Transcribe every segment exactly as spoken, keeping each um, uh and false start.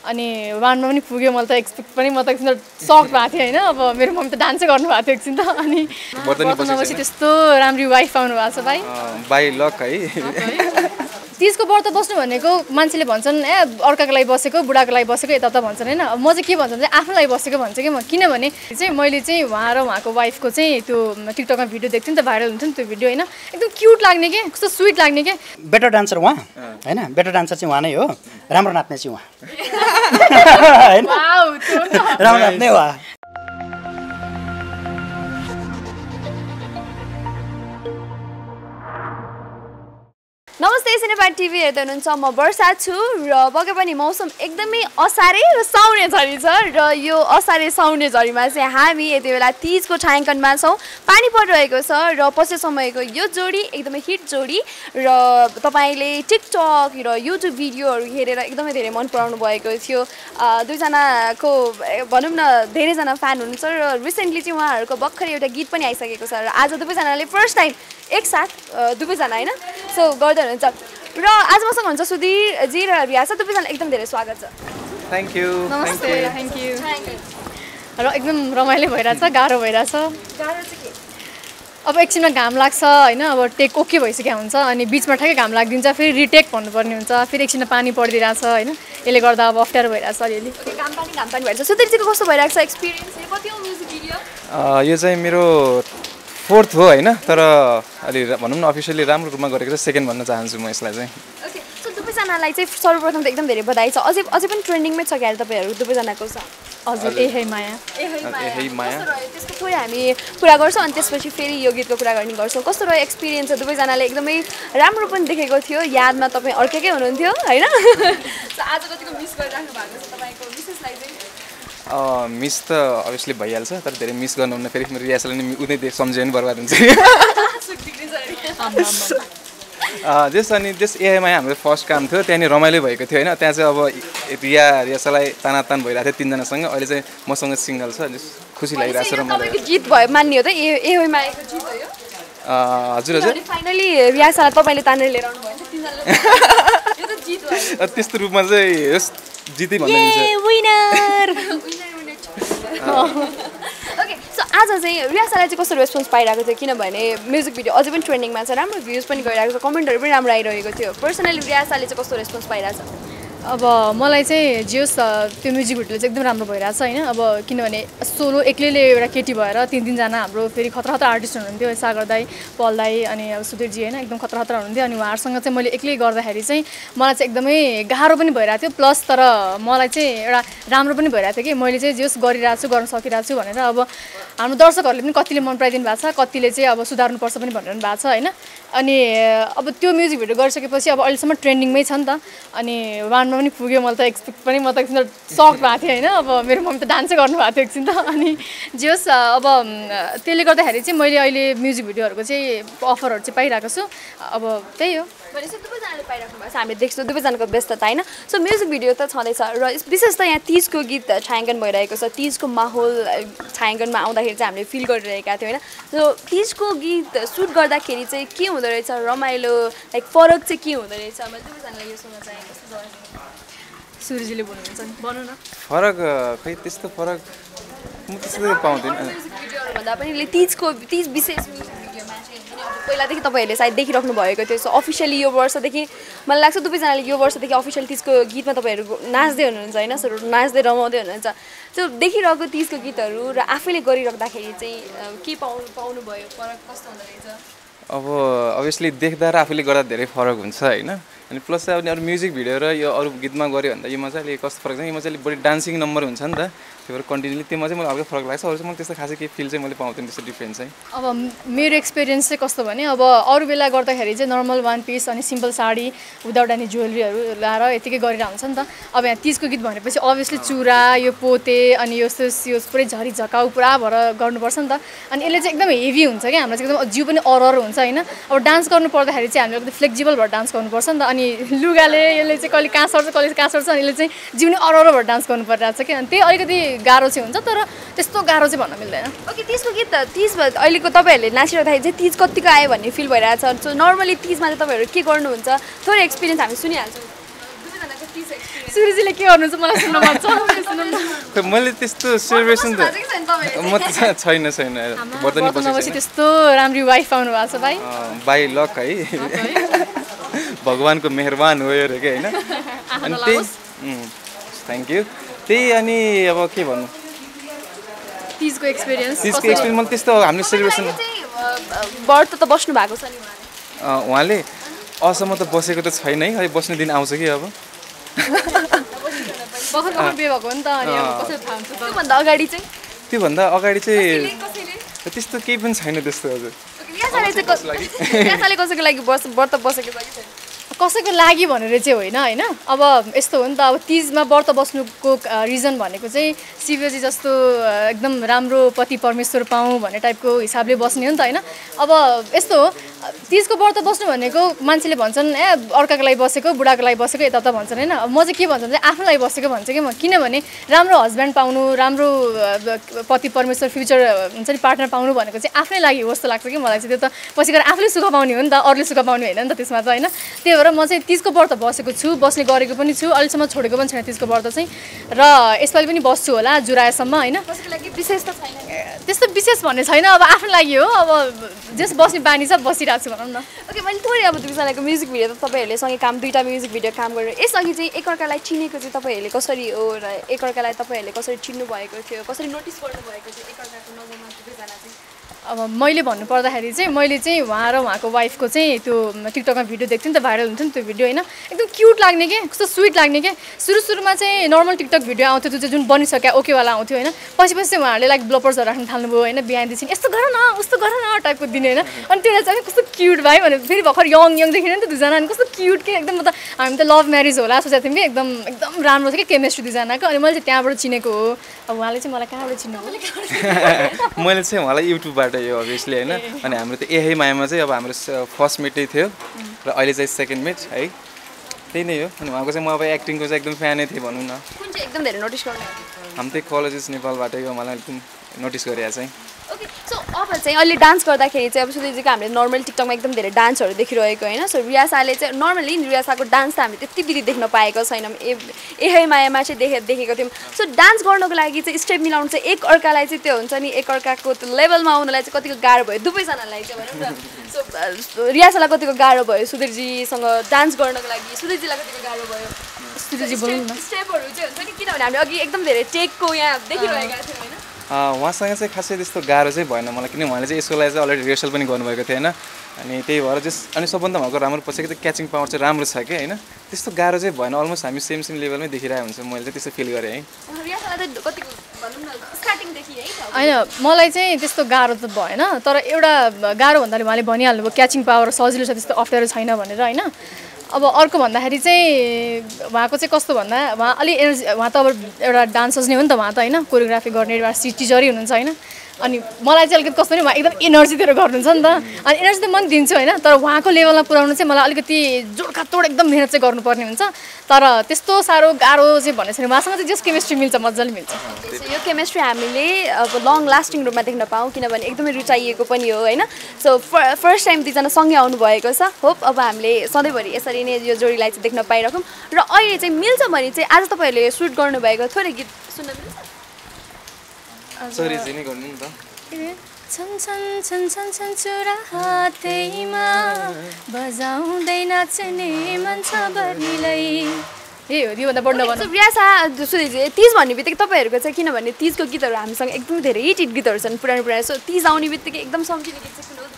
अनि वानमा पनि पुग्यो मैले त एक्सपेक्ट पनि म त एकछिन सक भएको थिएँ होइन अब मेरो मम्मी त डान्सै गर्नु भएको थियो एकछिन त अनि बर्तनपछि त्यस्तो राम्री वाइफ पाउनु भएको छ भाइ बाई लक है तीजको व्रत बस्नु भनेको मान्छेले भन्छन् ए अर्काको लागि बसेको बुढाको लागि बसेको यता त भन्छन् होइन म चाहिँ के भन्छ भने आफ्नो लागि बसेको भन्छ कि म किनभने चाहिँ मैले चाहिँ उहाँ र उहाँको वाइफको चाहिँ त्यो टिकटकमा भिडियो देख्थेँ नि त भाइरल हुन्छ नि त्यो भिडियो होइन एकदम क्युट लाग्ने के कस्तो स्विट लाग्ने के बेटर डान्सर उहाँ होइन बेटर डान्सर चाहिँ उहाँ नै हो राम्रो नाच्ने चाहिँ उहाँ राम्रो नाच्ने उहाँ नमस्ते सिनेप्याड टिभी हेर्दै हुनुहुन्छ म वर्षा छु र पक्कै पनि मौसम एकदमै असारे र साउने झरी छ र यो असारे साउने झरीमा चाहिँ हामी यति बेला तीजको छायाङ्कनमा छौँ पानी परिरहेको छ र पछि समयको यो जोडी एकदमै हिट जोडी र तपाईँले टिकटक र युट्युब भिडियोहरू हेरेर एकदमै धेरै मन पराउनु भएको थियो दुईजनाको भनौँ न धेरैजना फ्यान हुनुहुन्छ र रिसेन्टली चाहिँ उहाँहरूको भर्खर एउटा गीत पनि आइसकेको छ र आज दुवैजनाले फर्स्ट टाइम एकसाथ दुवैजना होइन सो गर्दै हुनुहुन्छ र आज मसँग हुन्छ सुधीर जी र रिया छ दुवैजना एकदम धेरै स्वागत छ थ्याङ्क यू नमस्ते थ्याङ्क यू र एकदम रमाइलो भइरहेछ गाह्रो भइरहेछ गाह्रो चाहिँ के अब एकछिनमा घाम लाग्छ होइन अब टेक ओके भइसकेको हुन्छ अनि बिचमा ठ्याक्कै घाम लागिदिन्छ फेरि रिटेक भन्नुपर्ने हुन्छ फेरि एकछिनमा पानी परिदिरहेछ होइन यसले गर्दा अब अप्ठ्यारो भइरहेछ अलिअलि घाम पानी घाम पानी भइरहेछ सुधीरजीको कस्तो भइरहेको छ एक्सपिरियन्स कति हो म्युजिक भिडियो यो चाहिँ मेरो फोर्थ हो होइन तर अलि भनौँ न अफिसियली राम्रो रूपमा गरेको चाहिँ सेकेन्ड भन्न चाहन्छु म यसलाई चाहिँ ओके सो दुवैजनालाई चाहिँ सर्वप्रथम त एकदम धेरै बधाई छ अझै अझै पनि ट्रेन्डिङमै छ क्यारे तपाईँहरू दुवैजनाको छ हजुर ए हे माया ए माया त्यसको थोरै हामी कुरा गर्छौँ अनि त्यसपछि फेरि यो गीतको कुरा गर्ने गर्छौँ कस्तो रह्यो एक्सपिरियन्स छ दुवैजनाले एकदमै राम्रो पनि देखेको थियो यादमा तपाईँ अर्कैकै हुनुहुन्थ्यो होइन आज कतिको मिस गरिराख्नु भएको छ तपाईँको मिसेसलाई चाहिँ मिस त अभियसली भइहाल्छ तर धेरै मिस गर्नुहुन्न फेरि मेरो रियासलाई नि उतै सम्झ्यो भने बर्बाद हुन्छ जस अनि त्यस एआइमा हाम्रो फर्स्ट काम थियो त्यहाँनिर रमाइलो भएको थियो होइन त्यहाँ चाहिँ अब रिया रियासलाई तानातान भइरहेको थियो तिनजनासँग अहिले चाहिँ मसँग सिङ्गल छ खुसी लागिरहेको छ रमाइलो गीत भयो मान्ने हो त एआइमा आएको गीत हो यो हजुर हजुर फाइनली रियासलाई तपाईँले तानेर लिएर आउनु भयो तिनजनाले यो त जित भयो त्यस्तो रूपमा चाहिँ यस जितै भन्दै ओके सो आज चाहिँ रियासलाई चाहिँ कस्तो रेस्पोन्स पाइरहेको थियो किनभने म्युजिक भिडियो अझै पनि ट्रेन्डिङमा छ राम्रो भ्युज पनि गइरहेको छ कमेन्टहरू पनि राम्रो आइरहेको थियो पर्सनली रियासले चाहिँ कस्तो रेस्पोन्स पाइरहेको छ अब मलाई चाहिँ जे होस् त्यो म्युजिक भिडियो चाहिँ एकदम राम्रो भइरहेछ होइन अब किनभने सोलो एक्लैले एउटा केटी भएर तिन तिनजना हाम्रो फेरि खतरा खतरा आर्टिस्ट हुनुहुन्थ्यो सागर दाई पल दाई अनि अब सुधीरजी होइन एकदम खतरा खतरा हुनुहुन्थ्यो अनि उहाँहरूसँग चाहिँ मैले एक्लै गर्दाखेरि चाहिँ मलाई चाहिँ एकदमै गाह्रो पनि भइरहेको थियो प्लस तर मलाई चाहिँ एउटा राम्रो पनि भइरहेको थियो कि मैले चाहिँ जे होस् गरिरहेको छु गर्न सकिरहेको छु भनेर अब हाम्रो दर्शकहरूले पनि कतिले मन पराइदिनु भएको छ कतिले चाहिँ अब सुधार्नुपर्छ पनि भनिरहनु भएको छ होइन अनि अब त्यो म्युजिक भिडियो गरिसकेपछि अब अहिलेसम्म ट्रेन्डिङमै छ नि त अनि वानमा पनि पुग्यो मैले त एक्सपेक्ट पनि म त एकछिन सक भएको थिएँ होइन अब मेरो मम्मी त डान्सै गर्नु भएको थियो एकछिन त अनि जे होस् अब त्यसले गर्दाखेरि चाहिँ मैले अहिले म्युजिक भिडियोहरूको चाहिँ अफरहरू चाहिँ पाइरहेको छु अब त्यही हो भनेपछि दुवैजनाले पाइराख्नु भएको छ हामीले देख्छौँ दुवैजनाको व्यस्तता होइन सो म्युजिक भिडियो त छँदैछ र विशेष त यहाँ तीजको गीत छायाङ्कन भइरहेको छ तीजको माहौल छायाङ्कनमा आउँदाखेरि चाहिँ हामीले फिल गरिरहेका थियौँ होइन सो तीजको गीत सुट गर्दाखेरि चाहिँ के हुँदो रहेछ रमाइलो लाइक फरक चाहिँ के हुँदो रहेछ मैले दुवैजनालाई यो सुन्न चाहेँ कस्तो सुरुजीले बोल्नुहुन्छ नि भन्नु न फरक खै त्यस्तो फरक म त्यस्तो पाउँदैन भन्दा पनि तीजको तीज विशेष म्युजिक भिडियोमा चाहिँ पहिलादेखि तपाईँहरूले सायद देखिराख्नु भएको थियो सो अफिसियली यो वर्षदेखि मलाई लाग्छ दुवैजनाले यो वर्षदेखि अफिसियल तीजको गीतमा तपाईँहरू नाच्दै हुनुहुन्छ होइन सो नाच्दै रमाउँदै हुनुहुन्छ सो देखिरहेको तीजको गीतहरू र आफैले गरिराख्दाखेरि चाहिँ के पाउनु पाउनुभयो फरक कस्तो हुँदो रहेछ अब अभियसली देख्दा र आफूले गर्दा धेरै फरक हुन्छ होइन अनि प्लस चाहिँ अरू म्युजिक भिडियो र यो अरू गीतमा गऱ्यो भन्दा योमा चाहिँ अलिक कस्तो फरक छ योमा चाहिँ अलिक बढी डान्सिङ नम्बर हुन्छ नि त त्यही भएर कन्टिन्युली त्योमा चाहिँ मलाई हल्का फरक लाग्छ अरू चाहिँ मलाई त्यस्तो खासै केही फिल चाहिँ मैले पाउँदैन त्यस्तो डिफ्रेन्स चाहिँ अब मेरो एक्सपिरियन्स चाहिँ कस्तो भने अब अरू बेला गर्दाखेरि चाहिँ नर्मल वान पिस अनि सिम्पल साडी विदाउट एनी ज्वेलरीहरू लगाएर यतिकै गरेर हुन्छ नि त अब यहाँ तीजको गीत भनेपछि अभियसली चुरा यो पोते अनि यस्तो यो पुरै झरी झकाउ पुरा भएर गर्नुपर्छ नि त अनि यसले चाहिँ एकदम हेभी हुन्छ क्या हाम्रो चाहिँ एकदम जिउ पनि अरर हुन्छ होइन अब डान्स गर्नु पर्दाखेरि चाहिँ हामीले एकदम फ्लेक्जिबल भएर डान्स गर्नुपर्छ नि त अनि लुगाले यसले चाहिँ कहिले कहाँ सर्छ कहिले कहाँ सर्छ अनि यसले चाहिँ जिउ नै अरर भएर डान्स गर्नु परिरहेको छ कि अनि त्यही अलिकति गाह्रो चाहिँ हुन्छ तर त्यस्तो गाह्रो चाहिँ भन्न मिल्दैन ओके तीजको गीत त तीज अहिलेको तपाईँहरूले नाचिरहँदाखेरि चाहिँ तीज कतिको आयो भन्ने फिल भइरहेको छ सो नर्मली तीजमा चाहिँ तपाईँहरू के गर्नुहुन्छ थोरै एक्सपिरियन्स हामी सुनिहाल्छौँ सुरुजीले के गर्नुहुन्छ मलाई सुन्न मन छ सुन्नु न खै मैले त्यस्तो सेलिब्रेसन त म त छैन छैन बर्तनी बसेपछि त्यस्तो राम्री वाइफ पाउनु भएको छ भाइ बाई लक है भगवानको मेहरबान हो यो के हैन अनि त्यही थ्याङ्क यू त्यही अनि अब के भन्नु तीजको एक्सपिरियन्स तीजको एक्सपिरियन्स मैले त्यस्तो हामीले सेलिब्रेसन व्रत त बस्नु भएको छ नि उहाँले असम्म त बसेको त छैन है अहिले बस्ने दिन आउँछ कि अब भर्खर भर्खर बिहे भएको हो नि त अनि अब कसरी थाहा हुन्छ त त्योभन्दा अगाडि चाहिँ त्योभन्दा अगाडि चाहिँ त्यस्तो केही पनि छैन त्यस्तो हजुर रियासाले कसैको लागि बस व्रत बसेको छ कि छैन कसैको लागि भनेर चाहिँ होइन होइन अब यस्तो हो नि त अब तीजमा व्रत बस्नुको रिजन भनेको चाहिँ शिवजी जस्तो एकदम राम्रो पति परमेश्वर पाऊँ भन्ने टाइपको हिसाबले बस्ने हो नि त होइन अब यस्तो हो तीजको व्रत बस्नु भनेको मान्छेले भन्छन् ए अर्काको लागि बसेको बुढाको लागि बसेको यता उता भन्छन् होइन अब म चाहिँ के भन्छ भने आफ्नो लागि बसेको भन्छु कि म किनभने राम्रो हस्बेन्ड पाउनु राम्रो पति परमेश्वर फ्युचर हुन्छ नि पार्टनर पाउनु भनेको चाहिँ आफ्नै लागि हो जस्तो लाग्छ कि मलाई चाहिँ त्यो त पछि गएर आफूले सुख पाउने हो नि त अरूले सुख पाउने होइन नि त त्यसमा त होइन त्यही भएर म चाहिँ तीजको व्रत बसेको छु बस्ने गरेको पनि छु अहिलेसम्म छोडेको पनि छैन तीजको व्रत चाहिँ र यसपालि पनि बस्छु होला जुराएसम्म होइन कसैको लागि विशेष त छैन त्यस्तो विशेष भन्ने छैन अब आफ्नो लागि हो अब जस बस्ने बानी छ बसिरहेको छु भनौँ न ओके मैले थोरै अब दुईजनाको म्युजिक भिडियो त तपाईँहरूले सँगै काम दुईवटा म्युजिक भिडियो काम गरेर यसअघि चाहिँ एकअर्कालाई चिनेको चाहिँ तपाईँहरूले कसरी हो र एकअर्कालाई तपाईँहरूले कसरी चिन्नु भएको थियो कसरी नोटिस गर्नुभएको थियो एकअर्काको नजरमा दुईजना चाहिँ अब मैले भन्नु पर्दाखेरि चाहिँ मैले चाहिँ उहाँ र उहाँको वाइफको चाहिँ त्यो टिकटकमा भिडियो देख्थेँ नि त भाइरल हुन्थ्यो नि त्यो भिडियो होइन एकदम क्युट लाग्ने के कस्तो स्विट लाग्ने के सुरु सुरुमा चाहिँ नर्मल टिकटक भिडियो आउँथ्यो त्यो चाहिँ जुन बनिसक्यो ओकेवाला आउँथ्यो होइन पछि पछि चाहिँ उहाँहरूले लाइक ब्लपर्सहरू राख्न थाल्नुभयो होइन बिहान दिन्छ यस्तो गर न उस्तो गर न टाइपको दिने होइन अनि त्यसलाई चाहिँ कस्तो क्युट भाइ भनेर फेरि भर्खर यङ यङ देखिन नि त दुईजना अनि कस्तो क्युट के एकदम म त हामी त लभ म्यारिज होला सोचेको थियौँ कि एकदम एकदम राम्रो थियो कि केमिस्ट्री दुईजनाको अनि मैले चाहिँ त्यहाँबाट चिनेको हो अब उहाँले चाहिँ मलाई कहाँबाट चिन्नु मैले चाहिँ उहाँलाई युट्युबबाट यो अभियसली होइन अनि हाम्रो त यही मायामा चाहिँ अब हाम्रो फर्स्ट मिटै थियो र अहिले चाहिँ सेकेन्ड मिट है त्यही नै हो अनि उहाँको चाहिँ म अब एक्टिङको चाहिँ एकदम फ्यानै थिएँ भनौँ न कुन चाहिँ एकदम धेरै नोटिस गर्नु हामी चाहिँ कलेजेस नेपालबाटै हो मलाई एकदम नोटिस गरेर चाहिँ ओके सो अब चाहिँ अहिले डान्स गर्दाखेरि चाहिँ अब सुधीजीको हामीले नर्मल टिकटकमा एकदम धेरै डान्सहरू देखिरहेको होइन सो रियासाले चाहिँ नर्मली रियासाको डान्स त हामीले त्यति बिधि देख्न पाएको छैनौँ ए यही मायामा चाहिँ देखे देखेको थियौँ सो डान्स गर्नको लागि चाहिँ स्टेप मिलाउनु चाहिँ एक अर्कालाई चाहिँ त्यो हुन्छ नि एक अर्काको त्यो लेभलमा आउनलाई चाहिँ कतिको गाह्रो भयो दुवैजनालाई चाहिँ भनौँ न सो रियासालाई कतिको गाह्रो भयो सुधीरजीसँग डान्स गर्नको लागि सुधीरजीलाई कतिको गाह्रो भयो सुधीरजी बोल्नु न स्टेपहरू चाहिँ हुन्छ नि किनभने हामीले अघि एकदम धेरै टेकको यहाँ देखिरहेका थियौँ होइन उहाँसँग चाहिँ खासै त्यस्तो गाह्रो चाहिँ भएन मलाई किनभने उहाँले चाहिँ यसको लागि चाहिँ अलरेडी रिहर्सल पनि गर्नुभएको थियो होइन अनि त्यही भएर जस अनि सबभन्दा उहाँको राम्रो पछिको चाहिँ क्याचिङ पावर चाहिँ राम्रो छ कि होइन त्यस्तो गाह्रो चाहिँ भएन अलमोस्ट हामी सेम सेम लेभलमै देखिरहेको हुन्छ मैले चाहिँ त्यस्तो फिल गरेँ है होइन मलाई चाहिँ त्यस्तो गाह्रो त भएन तर एउटा गाह्रो भन्दाखेरि उहाँले भनिहाल्नु भयो क्याचिङ पावर सजिलो छ त्यस्तो अप्ठ्यारो छैन भनेर होइन अब अर्को भन्दाखेरि चाहिँ उहाँको चाहिँ कस्तो भन्दा उहाँ अलि एनर्जी उहाँ त अब एउटा डान्सर्स नै हो नि त उहाँ त होइन कोरियोग्राफी गर्ने एउटा टिचरै हुनुहुन्छ होइन अनि मलाई चाहिँ अलिकति कस्तो नि उहाँ एकदम एनर्जी दिएर गर्नुहुन्छ नि त अनि एनर्जी त म पनि दिन्छु होइन तर उहाँको लेभलमा पुऱ्याउनु चाहिँ मलाई अलिकति जोडखातोड एकदम मिहिनेत चाहिँ गर्नुपर्ने हुन्छ तर त्यस्तो साह्रो गाह्रो चाहिँ भन्ने छैन उहाँसँग चाहिँ जस केमिस्ट्री मिल्छ मजाले मिल्छ यो केमिस्ट्री हामीले अब लङ लास्टिङ रूपमा देख्न पाऊँ किनभने एकदमै रुचाइएको पनि हो होइन सो फर्स्ट टाइम दुईजना सँगै आउनुभएको छ होप अब हामीले सधैँभरि यसरी नै यो जोडीलाई चाहिँ देख्न पाइराखौँ र अहिले चाहिँ मिल्छ भने चाहिँ आज तपाईँहरूले सुट गर्नुभएको थोरै गीत सुन्न मिल्छ सरी जी नै गर्नु नि त छन छन छन छन छन चुरा हातैमा बजाउँदै नाच्ने मन छ बर्नीलाई ए हो त्योभन्दा बढ्न भन्नु रियासा सुधीजी तीज भन्ने बित्तिकै तपाईँहरूको चाहिँ किनभने तीजको गीतहरू हामीसँग एकदमै धेरै हिट गीतहरू छन् पुरानो पुरानो सो तीज आउने बित्तिकै एकदम सम्झिने गीत चाहिँ कुन हो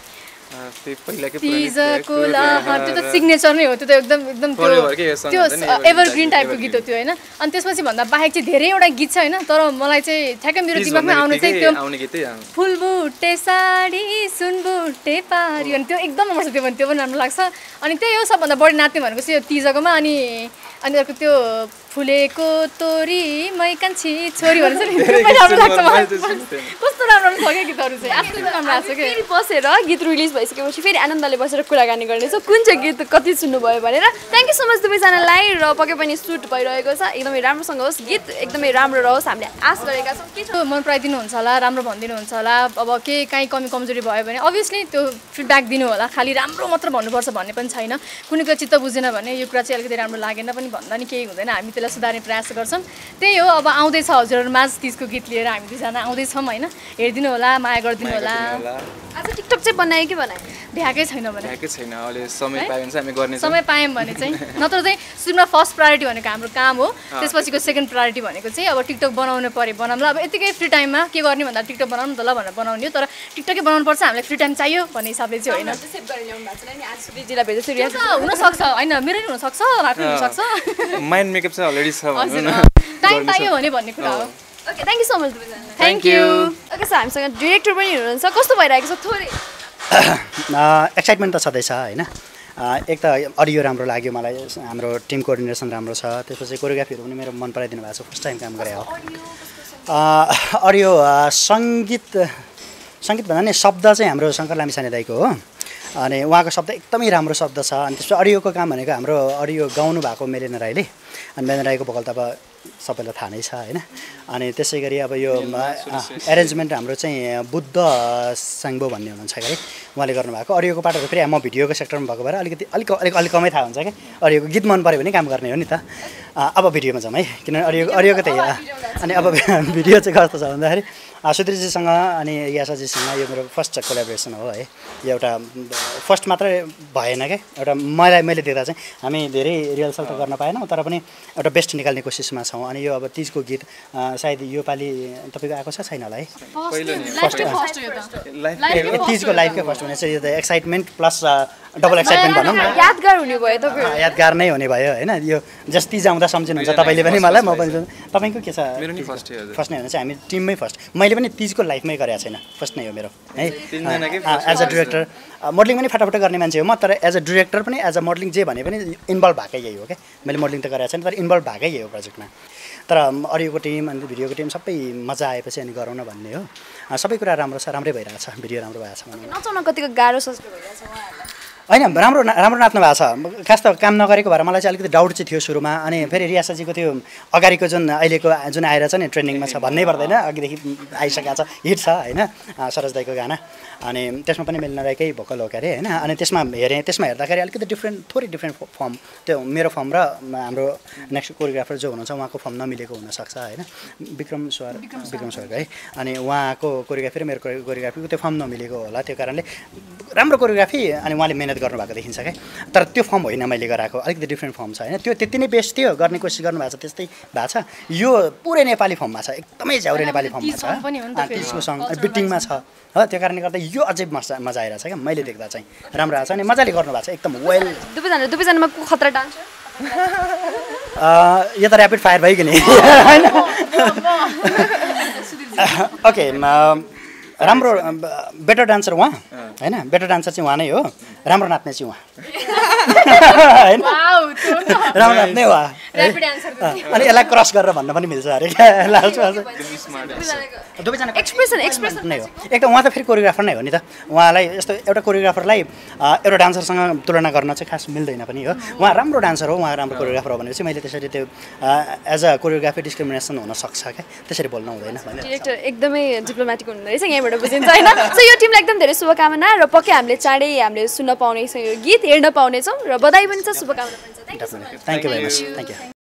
तीजको लहर त्यो त सिग्नेचर नै हो त्यो त एकदम एकदम त्यो त्यो एभरग्रिन टाइपको गीत हो त्यो होइन अनि त्यसपछि भन्दा बाहेक चाहिँ धेरैवटा गीत छ होइन तर मलाई चाहिँ ठ्याक्कै मेरो दिमागमा आउनु चाहिँ त्यो फुलबुट्टे साडी सुनबुट्टे पारी अनि त्यो एकदम मनपर्छ त्यो पनि त्यो पनि राम्रो लाग्छ अनि त्यही हो सबभन्दा बढी नाच्ने भनेको चाहिँ यो तीजकोमा अनि अनि अर्को त्यो फुलेको तोरी मै कान्छी छोरी भन्छ नि राम्रो लाग्छ मलाई कस्तो राम्रो छ क्या गीतहरू चाहिँ आफै राम्रो लाग्छ क्या फेरि बसेर गीत रिलिज भइसकेपछि फेरि आनन्दले बसेर कुराकानी गर्ने छ कुन चाहिँ गीत कति सुन्नुभयो भनेर थ्याङ्क यू सो मच दुवैजनालाई र पक्कै पनि सुट भइरहेको छ एकदमै राम्रोसँग होस् गीत एकदमै राम्रो रहोस् हामीले आश गरेका छौँ के छ मन पराइदिनुहुन्छ होला राम्रो भनिदिनुहुन्छ होला अब के काहीँ कमी कमजोरी भयो भने अभियसली त्यो फिडब्याक दिनु होला खालि राम्रो मात्र भन्नुपर्छ भन्ने पनि छैन कुनै कुरा चित्त बुझेन भने यो कुरा चाहिँ अलिकति राम्रो लागेन पनि पनि भन्दा नि केही हुँदैन हामी त्यसलाई सुधार्ने प्रयास गर्छौँ त्यही हो अब आउँदैछ हजुरहरूमाझ तिजको गीत लिएर हामी दुईजना आउँदैछौँ होइन हेरिदिनु होला माया गरिदिनु होला आज टिकटक चाहिँ बनायो कि बनायो भ्याएकै छैन भने भ्याएकै छैन अहिले समय पायो भने चाहिँ हामी गर्ने समय पायौँ भने चाहिँ नत्र चाहिँ सुरुमा फर्स्ट प्रायोरिटी भनेको हाम्रो काम हो त्यसपछिको सेकेन्ड प्रायोरिटी भनेको चाहिँ अब टिकटक बनाउनु पऱ्यो बनाउँला अब यतिकै फ्री टाइममा के गर्ने भन्दा टिकटक बनाउनु त ल भनेर बनाउने हो तर टिकटकै बनाउनु पर्छ हामीलाई फ्री टाइम चाहियो भन्ने हिसाबले चाहिँ होइन हुनसक्छ होइन मेरो नि हुनसक्छ उहाँको पनि हुनसक्छ माइन्ड मेकअप चाहिँ अलरेडी छ भनौँ न टाइम पायो भने भन्ने कुरा हो okay thank you so much thank you okay sir हामीसँग डिरेक्टर पनि हुनुहुन्छ कस्तो भइरहेको छ थोरै एक्साइटमेन्ट त छँदैछ होइन एक त अडियो राम्रो लाग्यो मलाई हाम्रो टिम कोअर्डिनेसन राम्रो छ त्यसपछि कोरियोग्राफीहरू पनि मेरो मन पराइदिनु भएको छ फर्स्ट टाइम काम गरे हो अडियो सङ्गीत सङ्गीत भन्दा नि शब्द चाहिँ हाम्रो शङ्कर लामिछाने दाइको हो अनि उहाँको शब्द एकदमै राम्रो शब्द छ अनि त्यसपछि अडियोको काम भनेको हाम्रो अडियो गाउनु भएको मेलेन राईले अनि मेलेन राईको भोकल त अब सबैलाई थाहा नै छ होइन अनि त्यसै गरी अब यो एरेन्जमेन्ट हाम्रो चाहिँ बुद्ध साङ्बो भन्ने हुनुहुन्छ कि उहाँले गर्नुभएको अडियोको पार्टहरू फेरि म भिडियोको सेक्टरमा भएको भएर अलिकति अलिक अलिक अलिक कमै थाहा हुन्छ क्या अडियोको गीत मन पऱ्यो भने काम गर्ने हो नि त अब भिडियोमा जाउँ है किनभने अडियो अडियोको त्यही अनि अब भिडियो चाहिँ कस्तो छ भन्दाखेरि सुधीरजीसँग अनि यासाजीसँग यो मेरो फर्स्ट कोलाबोरेसन हो है यो एउटा फर्स्ट मात्रै भएन क्या एउटा मलाई मैले देख्दा चाहिँ हामी धेरै रिहर्सल त गर्न पाएनौँ तर पनि एउटा बेस्ट निकाल्ने कोसिसमा छौँ अनि यो अब तिजको गीत सायद यो पालि तपाईँको आएको छ छैन होला है तिजको लाइभकै फर्स्ट हुने चाहिँ यो त एक्साइटमेन्ट प्लस डबल एक्साइटमेन्ट भनौँ न यादगार हुने भयो तपाईँ यादगार नै हुने भयो होइन यो जस्ट तिज आउँदा सम्झिनुहुन्छ तपाईँले पनि मलाई म पनि तपाईँको के छ फर्स्ट नै हुने चाहिँ हामी टिममै फर्स्ट मैले पनि तिजको लाइफमै गरेको छैन फर्स्ट नै हो मेरो है एज अ डिरेक्टर मोडलिङ पनि फटाफट गर्ने मान्छे हो म तर एज अ डिरेक्टर पनि एज अ मोडलिङ जे भने पनि इन्भल्भ भएकै यही हो क्या मैले मोडलिङ त गरेको छैन तर इन्भल्भ भएकै यही हो प्रोजेक्टमा तर अडियोको टिम अनि भिडियोको टिम सबै मजा आएपछि अनि गरौँ न भन्ने हो सबै कुरा राम्रो छ राम्रै भइरहेको छ भिडियो राम्रो भएको छ भने नचाउन कतिको गाह्रो सजिलो भइरहेछ उहाँहरूलाई होइन राम्रो राम्रो नाच्नु भएको छ खास त काम नगरेको भएर मलाई चाहिँ अलिकति डाउट चाहिँ थियो सुरुमा अनि फेरि रियासाजीको त्यो अगाडिको जुन अहिलेको जुन आएर छ नि ट्रेन्डिङमा छ भन्नै पर्दैन अघिदेखि आइसकेको छ हिट छ होइन सरोज दाइको गाना अनि त्यसमा पनि मेलिना राईकै भोकल हो के अरे होइन अनि त्यसमा हेरेँ त्यसमा हेर्दाखेरि अलिकति डिफ्रेन्ट थोरै डिफ्रेन्ट फर्म त्यो मेरो फर्म र हाम्रो नेक्स्ट कोरियोग्राफर जो हुनुहुन्छ उहाँको फर्म नमिलेको हुनसक्छ होइन विक्रम स्वर विक्रम स्वर है अनि उहाँको कोरियोग्राफी र मेरो कोरियोग्राफीको त्यो फर्म नमिलेको होला त्यो कारणले राम्रो कोरियोग्राफी अनि उहाँले मेहनत गर्नुभएको देखिन्छ क्या तर त्यो फर्म होइन मैले गराएको अलिकति डिफ्रेन्ट फर्म छ होइन त्यो त्यति नै बेस्ट थियो गर्ने कोसिस गर्नुभएको छ त्यस्तै भएको छ यो पुरै नेपाली फर्ममा छ एकदमै झ्याउरे नेपाली फर्ममा छ त्यसको सङ्ग बिटिङमा छ हो त्यो कारणले गर्दा यो अझै मजा मजा आइरहेको छ क्या मैले देख्दा चाहिँ राम्रो आएको छ अनि मजाले गर्नुभएको छ एकदम वेल दुवैजना दुवैजनामा को खतरा डान्सर यो त ऱ्यापिड फायर भयो कि नि होइन ओके राम्रो बेटर डान्सर उहाँ होइन बेटर डान्सर चाहिँ उहाँ नै हो राम्रो नाच्ने चाहिँ उहाँ होइन राम्रो नाच्ने उहाँ अनि यसलाई क्रस गरेर भन्न पनि मिल्छ अरे क्या लास्टमा दुवैजना एक्सप्रेसन एक्सप्रेसन नै हो एक त उहाँ त फेरि कोरियोग्राफर नै हो नि त उहाँलाई यस्तो एउटा कोरियोग्राफरलाई एउटा डान्सरसँग तुलना गर्न चाहिँ खास मिल्दैन पनि हो उहाँ राम्रो डान्सर हो उहाँ राम्रो कोरियोग्राफर हो भनेपछि मैले त्यसरी त्यो एज अ कोरियोग्राफी डिस्क्रिमिनेसन हुनसक्छ क्या त्यसरी बोल्नु हुँदैन डिरेक्टर एकदमै डिप्लोमेटिक हुनुहुँदो रहेछ यहीँबाट बुझिन्छ होइन सो यो टिमलाई एकदम धेरै शुभकामना र पक्कै हामीले चाँडै हामीले सुन्न पाउनेछौँ यो गीत हेर्न पाउनेछौँ र बधाई पनि छ शुभकामना पनि छ thank you very much thank you